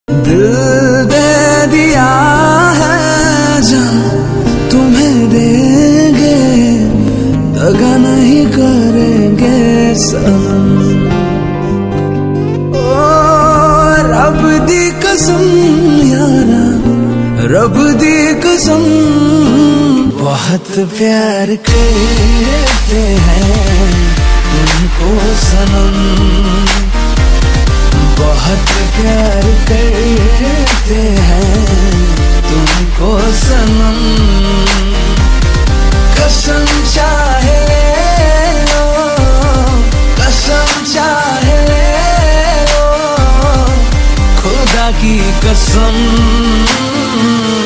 दिल दे दिया है जान तुम्हें देंगे, दगा नहीं करेंगे सनम। ओ रब दी कसम यारा, रब दी कसम, बहुत प्यार करते हैं तुमको सनम, बहुत प्यार करते हैं तुमको सनम। कसम चाहे ले लो, कसम चाहे ले लो, खुदा की कसम।